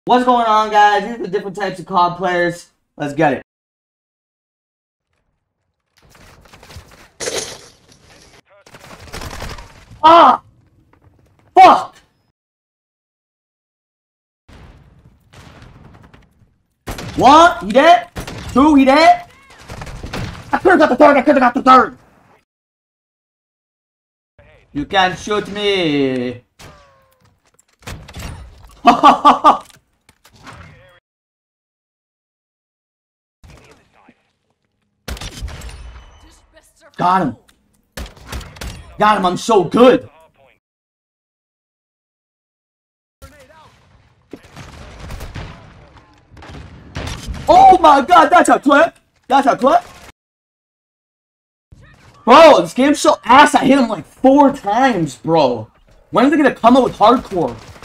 What's going on, guys? These are the different types of COD players. Let's get it. Ah! Fuck! One, he dead? Two, he dead? I could've got the third, You can't shoot me! Got him! Got him, I'm so good! Oh my god, that's a clip! That's a clip! Bro, this game's so ass, I hit him like 4 times, bro. When is it gonna come out with hardcore?